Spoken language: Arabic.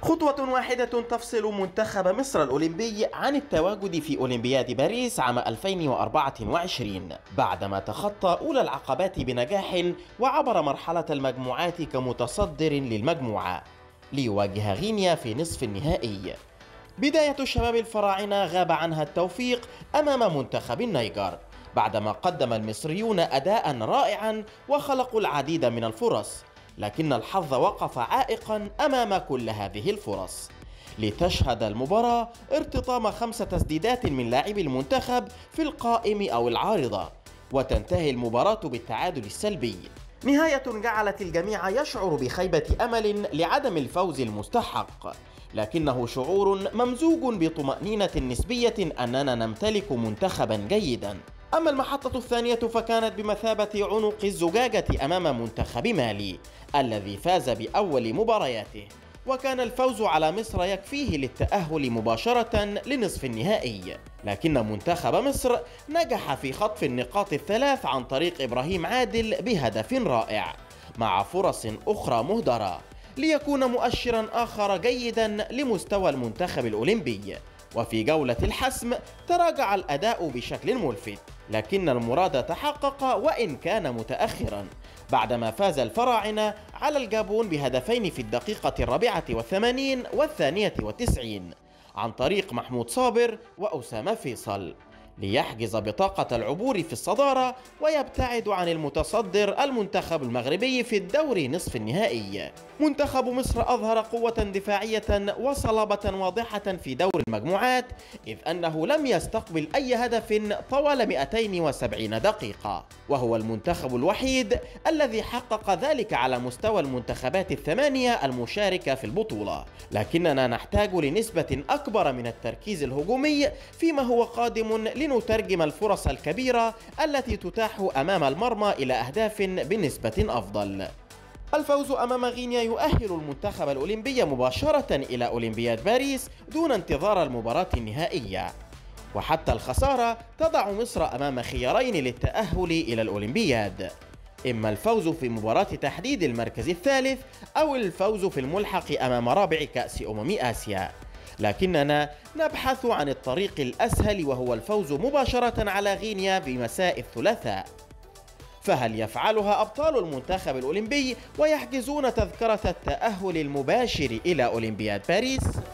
خطوة واحدة تفصل منتخب مصر الأولمبي عن التواجد في أولمبياد باريس عام 2024 بعدما تخطى أولى العقبات بنجاح وعبر مرحلة المجموعات كمتصدر للمجموعة ليواجه غينيا في نصف النهائي. بداية الشباب الفراعنة غاب عنها التوفيق أمام منتخب النيجر بعدما قدم المصريون أداء رائعا وخلقوا العديد من الفرص، لكن الحظ وقف عائقا أمام كل هذه الفرص، لتشهد المباراة ارتطام 5 تسديدات من لاعبي المنتخب في القائم أو العارضة، وتنتهي المباراة بالتعادل السلبي. نهاية جعلت الجميع يشعر بخيبة أمل لعدم الفوز المستحق، لكنه شعور ممزوج بطمأنينة نسبية أننا نمتلك منتخبا جيدا. أما المحطة الثانية فكانت بمثابة عنق الزجاجة أمام منتخب مالي الذي فاز بأول مبارياته، وكان الفوز على مصر يكفيه للتأهل مباشرة لنصف النهائي، لكن منتخب مصر نجح في خطف النقاط الثلاث عن طريق إبراهيم عادل بهدف رائع مع فرص أخرى مهدرة ليكون مؤشرا آخر جيدا لمستوى المنتخب الأولمبي. وفي جولة الحسم تراجع الأداء بشكل ملفت، لكن المراد تحقق وإن كان متأخرا بعدما فاز الفراعنة على الجابون بهدفين في الدقيقة 84 و92 عن طريق محمود صابر وأسامة فيصل ليحجز بطاقة العبور في الصدارة ويبتعد عن المتصدر المنتخب المغربي في الدور نصف النهائي. منتخب مصر أظهر قوة دفاعية وصلابة واضحة في دور المجموعات، إذ أنه لم يستقبل أي هدف طوال 270 دقيقة، وهو المنتخب الوحيد الذي حقق ذلك على مستوى المنتخبات الثمانية المشاركة في البطولة. لكننا نحتاج لنسبة أكبر من التركيز الهجومي فيما هو قادم لنترجم الفرص الكبيرة التي تتاح أمام المرمى إلى أهداف بنسبة أفضل. الفوز أمام غينيا يؤهل المنتخب الأولمبي مباشرة إلى أولمبياد باريس دون انتظار المباراة النهائية، وحتى الخسارة تضع مصر أمام خيارين للتأهل إلى الأولمبياد: إما الفوز في مباراة تحديد المركز الثالث أو الفوز في الملحق أمام رابع كأس آسيا، لكننا نبحث عن الطريق الأسهل وهو الفوز مباشرة على غينيا بمساء الثلاثاء. فهل يفعلها أبطال المنتخب الأولمبي ويحجزون تذكرة التأهل المباشر إلى أولمبياد باريس؟